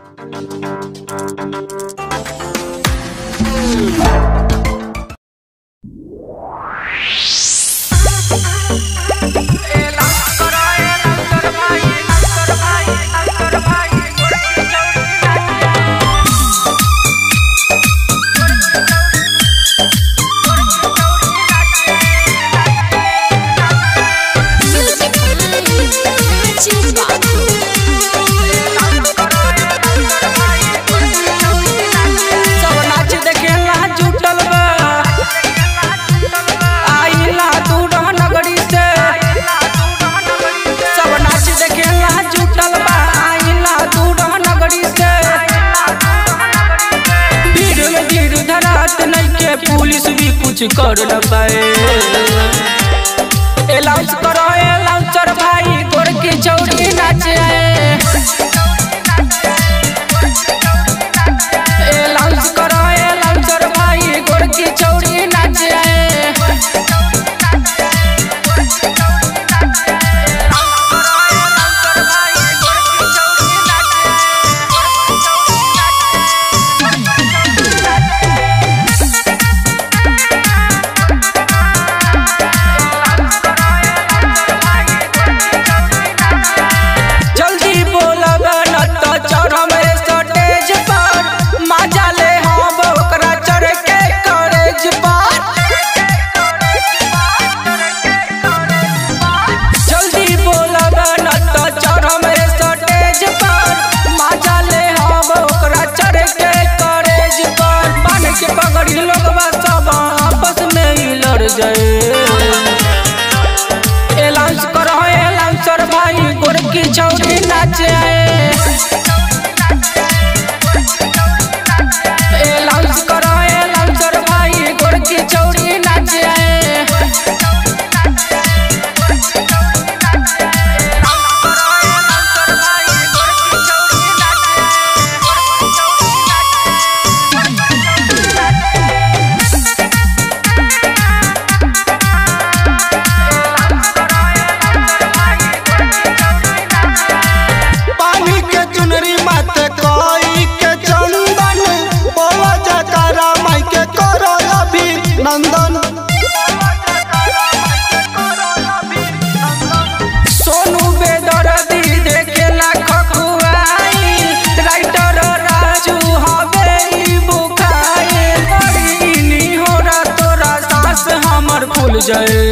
Police भी कुछ कर न पाए। अलाउंस करो अलाउंसर भाई गोर की चौड़ी नाचे। अलाउंस करो अलाउंसर भाई गोर की चौड़ी नाचे। अलाउंस करो अलाउंसर भाई गोर की चौड़ी नाचे। अलाउंस करो अलाउंसर भाई गोर की चौड़ी नाचे। सोनू बेदर्दी देखेला खखुआई राइटर राजू हवेली बुखाई। तोरा सांस हमर फूल जाए।